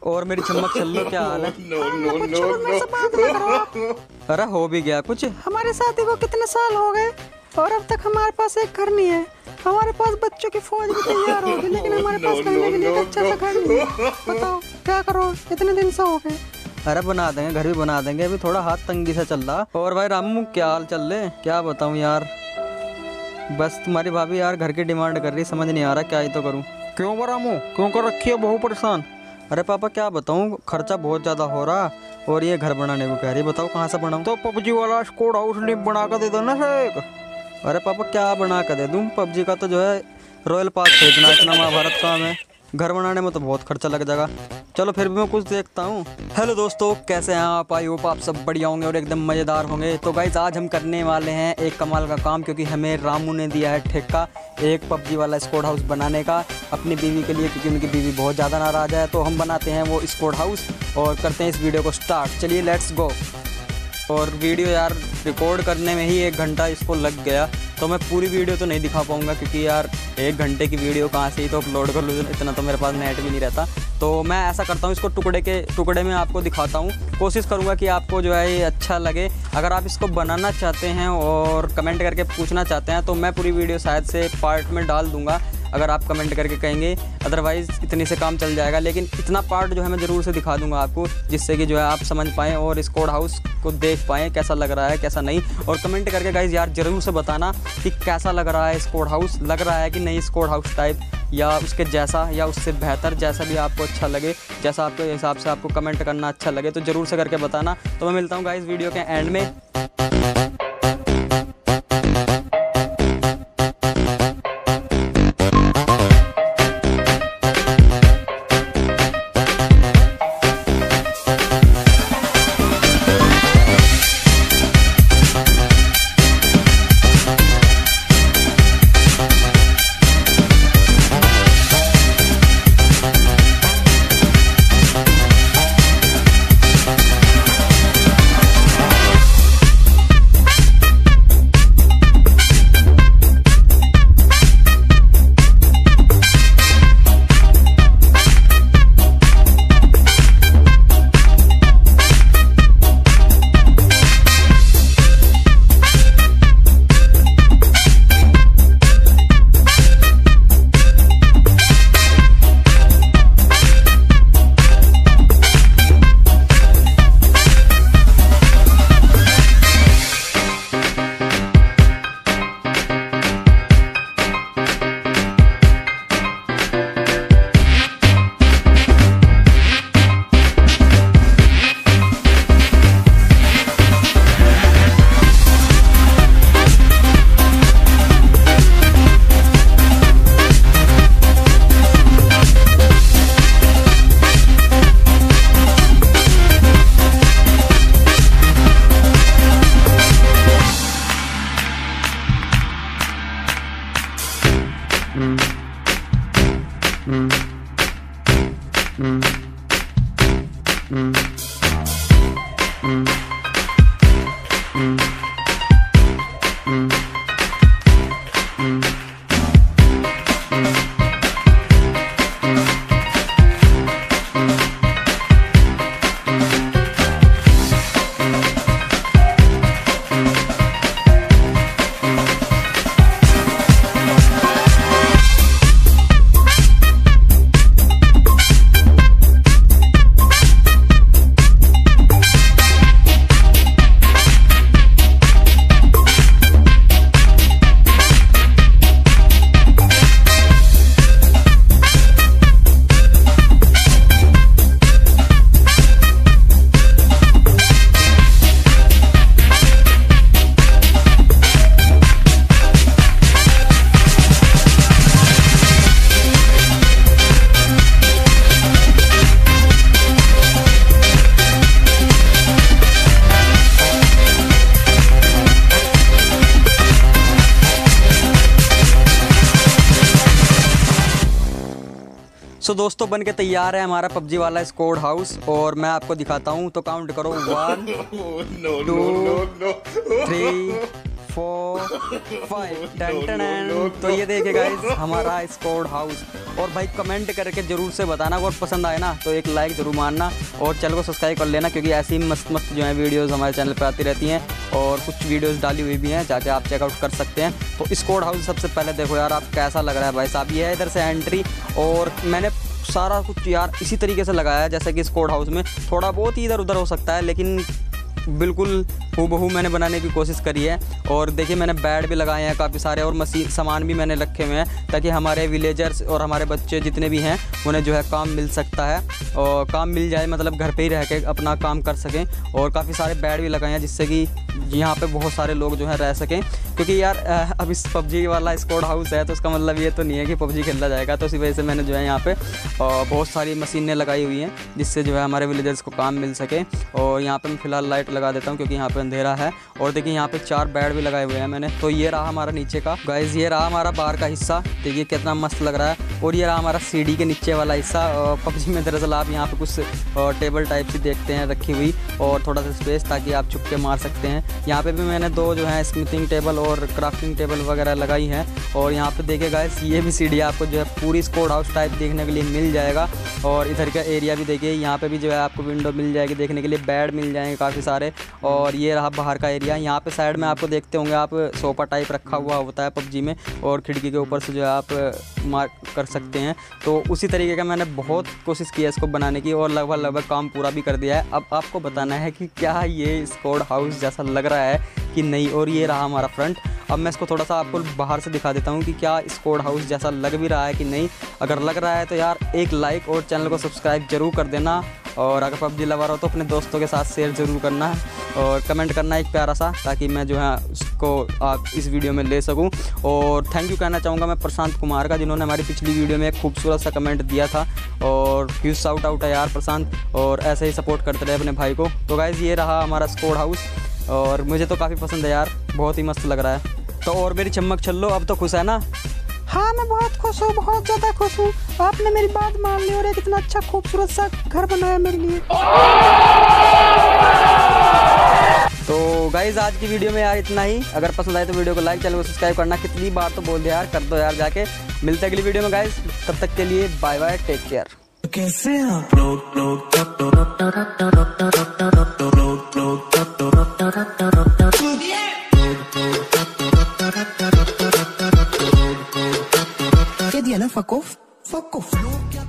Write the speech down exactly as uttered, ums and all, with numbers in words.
और मेरी चमक चल लो, क्या हाल है? No no no. अरे हो भी गया कुछ। हमारे शादी को कितने साल हो गए और अब तक हमारे पास एक घर नहीं है। हमारे पास बच्चों की फौज भी तैयार होगी, लेकिन हमारे पास रहने के लिए एक अच्छा सा घर नहीं है। बताओ क्या करो, इतने दिन से हो गए। अरे बना देंगे, घर भी बना देंगे, अभी थोड़ा हाथ तंगी से चल रहा। और भाई रामू क्या हाल चल रहे? क्या बताऊँ यार, बस तुम्हारी भाभी यार घर की डिमांड कर रही, समझ नहीं आ रहा क्या ही तो करूँ। क्यों रामू, क्यों कर रखी है बहू परेशान? अरे पापा क्या बताऊँ, खर्चा बहुत ज़्यादा हो रहा और ये घर बनाने को कह रही। बताओ कहाँ से बनाऊँ? तो पबजी वाला स्कोड हाउस नहीं बना कर दे दो ना एक। अरे पापा क्या बना कर दे दूँ, पबजी का तो जो है रॉयल पास खरीदना, इतना महाभारत काम है, घर बनाने में तो बहुत खर्चा लग जाएगा। चलो फिर भी मैं कुछ देखता हूँ। हेलो दोस्तों, कैसे हैं आप? आई होप आप सब बढ़िया होंगे और एकदम मज़ेदार होंगे। तो गाइस आज हम करने वाले हैं एक कमाल का काम, क्योंकि हमें रामू ने दिया है ठेका एक पबजी वाला स्क्वाड हाउस बनाने का अपनी बीवी के लिए, क्योंकि उनकी बीवी बहुत ज़्यादा नाराज़ है। तो हम बनाते हैं वो स्क्वाड हाउस और करते हैं इस वीडियो को स्टार्ट। चलिए लेट्स गो। और वीडियो यार रिकॉर्ड करने में ही एक घंटा इसको लग गया, तो मैं पूरी वीडियो तो नहीं दिखा पाऊँगा, क्योंकि यार एक घंटे की वीडियो कहाँ से ही तो अपलोड कर लूँ, इतना तो मेरे पास नेट भी नहीं रहता। तो मैं ऐसा करता हूँ, इसको टुकड़े के टुकड़े में आपको दिखाता हूँ, कोशिश करूँगा कि आपको जो है ये अच्छा लगे। अगर आप इसको बनाना चाहते हैं और कमेंट करके पूछना चाहते हैं तो मैं पूरी वीडियो शायद से पार्ट में डाल दूँगा, अगर आप कमेंट करके कहेंगे। अदरवाइज़ इतनी से काम चल जाएगा, लेकिन इतना पार्ट जो है मैं ज़रूर से दिखा दूंगा आपको, जिससे कि जो है आप समझ पाएँ और स्क्वाड हाउस को देख पाएँ कैसा लग रहा है कैसा नहीं। और कमेंट करके गाइस यार ज़रूर से बताना कि कैसा लग रहा है स्क्वाड हाउस, लग रहा है कि नहीं स्क्वाड हाउस टाइप, या उसके जैसा या उससे बेहतर, जैसा भी आपको अच्छा लगे, जैसा आपके हिसाब से आपको कमेंट करना अच्छा लगे तो ज़रूर से करके बताना। तो मैं मिलता हूँ गाइस वीडियो के एंड में। Mm. Mm. Mm. Mm. Mm. Mm. Mm. Mm. So so, दोस्तों बन के तैयार है हमारा पबजी वाला स्क्वाड हाउस और मैं आपको दिखाता हूँ। तो काउंट करो, one two three four five टन टन। तो ये देखिए गाइस हमारा स्क्वाड हाउस। और भाई कमेंट करके जरूर से बताना, अगर पसंद आए ना तो एक लाइक जरूर मारना और चैनल को सब्सक्राइब कर लेना, क्योंकि ऐसी मस्त मस्त जो है वीडियोस हमारे चैनल पर आती रहती हैं और कुछ वीडियोस डाली हुई भी हैं, जाके आप चेकआउट कर सकते हैं। तो स्क्वाड हाउस सबसे पहले देखो यार आप कैसा लग रहा है भाई साहब। ये है इधर से एंट्री, और मैंने सारा कुछ यार इसी तरीके से लगाया है जैसे कि स्क्वाड हाउस में थोड़ा बहुत ही इधर उधर हो सकता है, लेकिन बिल्कुल हूबहू मैंने बनाने की कोशिश करी है। और देखिए मैंने बेड भी लगाए हैं काफ़ी सारे, और मशीन सामान भी मैंने रखे हुए हैं ताकि हमारे विलेजर्स और हमारे बच्चे जितने भी हैं उन्हें जो है काम मिल सकता है और काम मिल जाए, मतलब घर पे ही रह के अपना काम कर सकें। और काफ़ी सारे बेड भी लगाए हैं जिससे कि यहाँ पे बहुत सारे लोग जो है रह सकें, क्योंकि यार अब इस पबजी वाला स्क्वाड हाउस है तो उसका मतलब ये तो नहीं है कि पबजी खेला जाएगा। तो इसी वजह से मैंने जो है यहाँ पे बहुत सारी मशीनें लगाई हुई हैं जिससे जो है हमारे विलेजर्स को काम मिल सके। और यहाँ पे मैं फ़िलहाल लाइट लगा देता हूँ क्योंकि यहाँ पे अंधेरा है। और देखिए यहाँ पे चार बेड भी लगाए हुए हैं मैंने। तो ये रहा हमारा नीचे का गाइस, ये रहा हमारा बाहर का हिस्सा, देखिए कितना मस्त लग रहा है। और ये रहा हमारा सीढ़ी के नीचे वाला हिस्सा। पबजी में दरअसल आप यहाँ पे कुछ टेबल टाइप से देखते हैं रखी हुई, और थोड़ा सा स्पेस ताकि आप छुप के मार सकते हैं। यहाँ पे भी मैंने दो जो है स्मिथिंग टेबल और क्राफ्टिंग टेबल वगैरह लगाई हैं। और यहाँ पे देखिए गाइस ये भी सीढ़ी आपको जो है पूरी स्क्वाड हाउस टाइप देखने के लिए मिल जाएगा। और इधर का एरिया भी देखिए, यहाँ पे भी जो है आपको विंडो मिल जाएगी देखने के लिए, बेड मिल जाएंगे काफ़ी सारे। और ये रहा बाहर का एरिया। यहाँ पे साइड में आपको देखते होंगे आप सोफा टाइप रखा हुआ होता है पबजी में, और खिड़की के ऊपर से जो है आप मार्क कर सकते हैं। तो उसी तरीके का मैंने बहुत कोशिश की है इसको बनाने की, और लगभग लगभग काम पूरा भी कर दिया है। अब आपको बताना है कि क्या ये स्क्वाड हाउस जैसा लग रहा है कि नहीं। और ये रहा हमारा फ्रंट। अब मैं इसको थोड़ा सा आपको बाहर से दिखा देता हूँ कि क्या स्क्वाड हाउस जैसा लग भी रहा है कि नहीं। अगर लग रहा है तो यार एक लाइक और चैनल को सब्सक्राइब जरूर कर देना, और अगर पबजी लवर हो तो अपने दोस्तों के साथ शेयर ज़रूर करना है और कमेंट करना एक प्यारा सा, ताकि मैं जो है उसको आप इस वीडियो में ले सकूं। और थैंक यू कहना चाहूँगा मैं प्रशांत कुमार का, जिन्होंने हमारी पिछली वीडियो में एक खूबसूरत सा कमेंट दिया था। और ह्यूज शाउट आउट है यार प्रशांत, और ऐसे ही सपोर्ट करते रहे अपने भाई को। तो गाइज़ ये रहा हमारा स्क्वाड हाउस, और मुझे तो काफ़ी पसंद है यार, बहुत ही मस्त लग रहा है। तो और मेरी चमक छल्लो अब तो खुश है ना? हाँ मैं बहुत खुश हूँ, बहुत ज़्यादा खुश हूँ। आपने मेरी बात मान ली और एक इतना अच्छा खूबसूरत सा घर बनाया मेरे लिए। तो गाइज आज की वीडियो में यार इतना ही। अगर पसंद आए तो वीडियो को लाइक, चैनल को सब्सक्राइब करना कितनी बार तो बोल दिया यार, कर दो यार जाके। मिलते हैं अगली वीडियो में गाइज, तब तक के लिए बाय बाय, टेक केयर। कैसे आप Fuck off, fuck off.